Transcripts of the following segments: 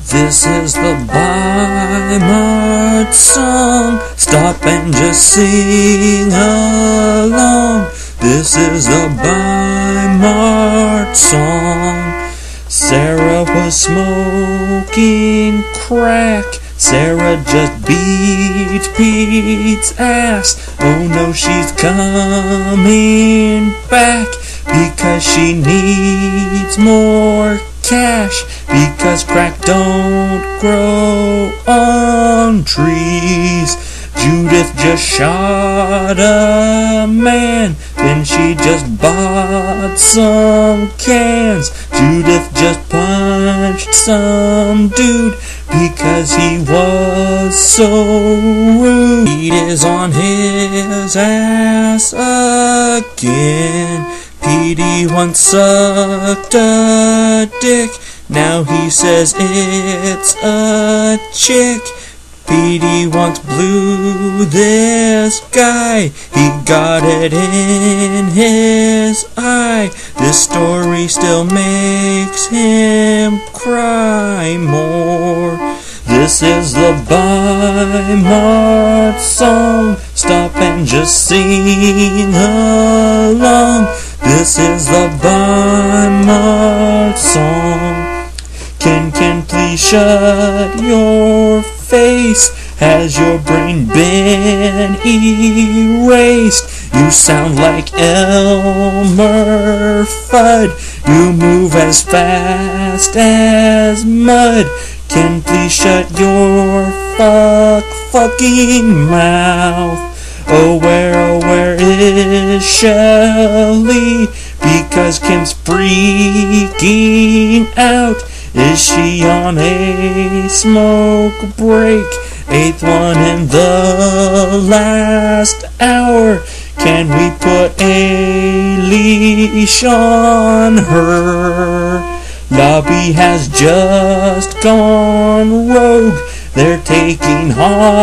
This is the By Mart song. Stop and just sing along. This is the By Mart song. Sarah was smoking crack. Sarah just beat Pete's ass. Oh no, she's coming back because she needs more cash, because crack don't grow on trees. Judith just shot a man, then she just bought some cans. Judith just punched some dude because he was so rude. Pete is on his ass again. Petey once sucked a dick, now he says it's a chick. Petey once blew this guy, he got it in his eye. This story still makes him cry more. This is the By Mart song. Stop and just sing along. This is the By Mart song. Ken, please shut your face. Has your brain been erased? You sound like Elmer Fudd. You move as fast as mud. Ken, please shut your fucking mouth. Oh, where is Shelly? Because Kim's freaking out. Is she on a smoke break? 8th one in the last hour. Can we put a leash on her? Lobby has just gone rogue. They're taking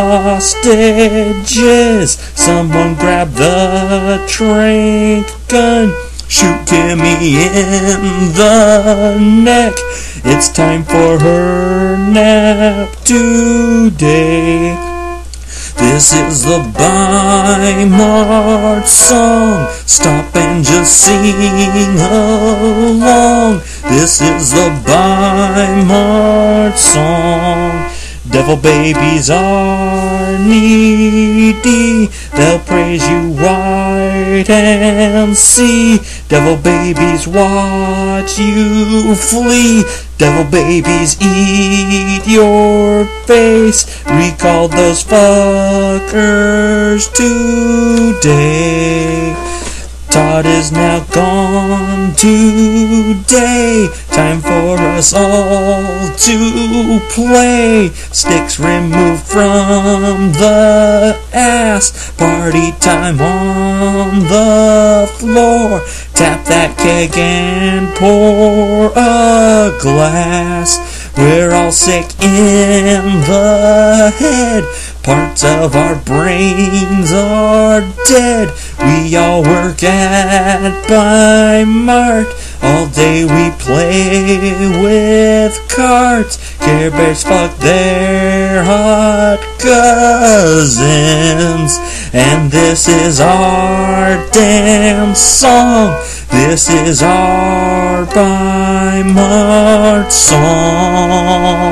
hostages. Someone grab the trank gun. Shoot Timmy in the neck. It's time for her nap today. This is the By Mart song. Stop and just sing along. This is the By Mart song. Devil babies are needy. They'll praise you right and see. Devil babies watch you flee. Devil babies eat your face. Recall those fuckers today. Todd is now gone today. Time for us all to play. Sticks removed from the ass. Party time on the floor. Tap that keg and pour a glass. We're all sick in the head. Parts of our brains are dead. We all work at By Mart. All day we play with carts. Care Bears fuck their hot cousins. And this is our damn song. This is our By Mart song.